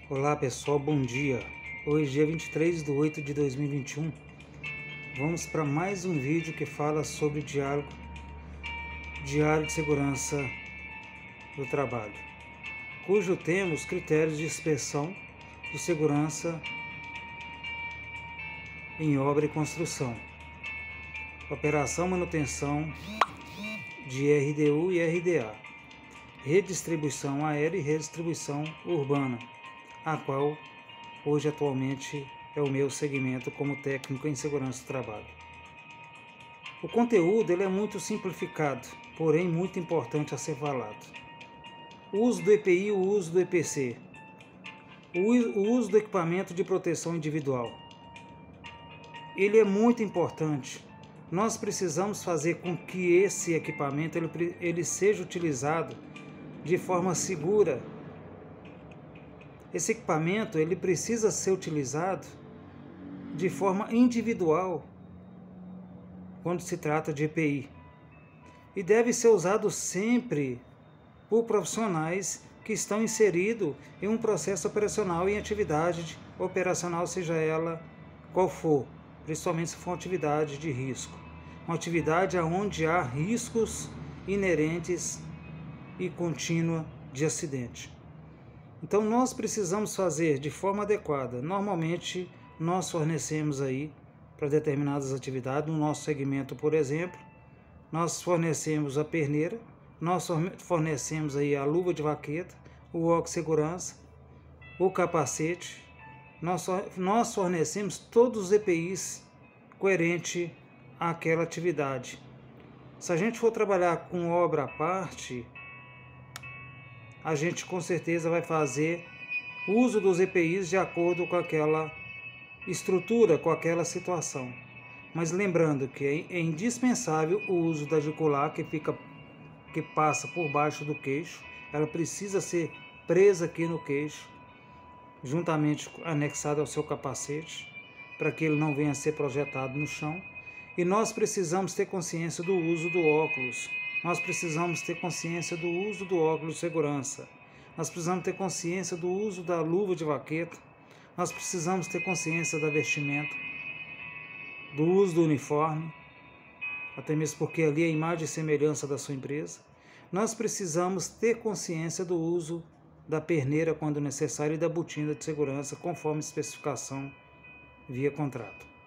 Olá pessoal, bom dia. Hoje, dia 23 de 2021, vamos para mais um vídeo que fala sobre diário de segurança do trabalho, cujo tema os critérios de inspeção de segurança em obra e construção, operação, manutenção de RDU e RDA, redistribuição aérea e redistribuição urbana, a qual hoje atualmente é o meu segmento como técnico em segurança do trabalho. O conteúdo ele é muito simplificado, porém muito importante a ser falado. O uso do EPI e o uso do EPC. O uso do equipamento de proteção individual. Ele é muito importante. Nós precisamos fazer com que esse equipamento ele seja utilizado de forma segura. Esse equipamento ele precisa ser utilizado de forma individual quando se trata de EPI, e deve ser usado sempre por profissionais que estão inseridos em um processo operacional, em atividade operacional, seja ela qual for, principalmente se for uma atividade de risco, uma atividade onde há riscos inerentes e contínua de acidente. Então nós precisamos fazer de forma adequada. Normalmente nós fornecemos aí para determinadas atividades, no nosso segmento, por exemplo, nós fornecemos a perneira, nós fornecemos aí a luva de vaqueta, o óculos de segurança, o capacete, nós fornecemos todos os EPIs coerentes àquela atividade. Se a gente for trabalhar com obra à parte, a gente com certeza vai fazer uso dos EPIs de acordo com aquela estrutura, com aquela situação. Mas lembrando que é indispensável o uso da jugular que passa por baixo do queixo. Ela precisa ser presa aqui no queixo, juntamente anexada ao seu capacete, para que ele não venha a ser projetado no chão. E nós precisamos ter consciência do uso do óculos. Nós precisamos ter consciência do uso do óculos de segurança. Nós precisamos ter consciência do uso da luva de vaqueta. Nós precisamos ter consciência da vestimenta, do uso do uniforme, até mesmo porque ali é a imagem e semelhança da sua empresa. Nós precisamos ter consciência do uso da perneira quando necessário e da botina de segurança, conforme especificação via contrato.